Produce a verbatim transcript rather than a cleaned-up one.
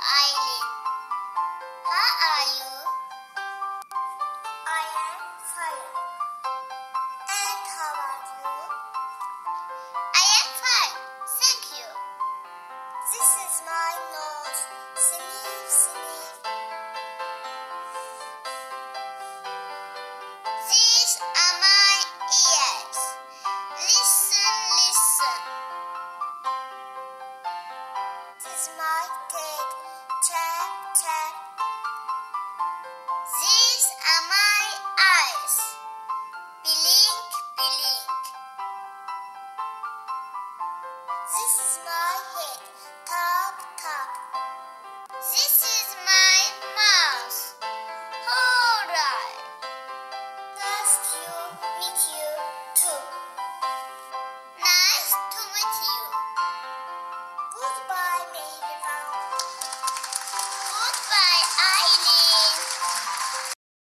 Eileen. How are you? I am fine. And how are you? I am fine, thank you. This is my nose. Sniff, sniff. These are my ears. Listen, listen. This is my tail. Tap, tap. These are my eyes. Blink, blink. This is my head. Tap, tap. This is my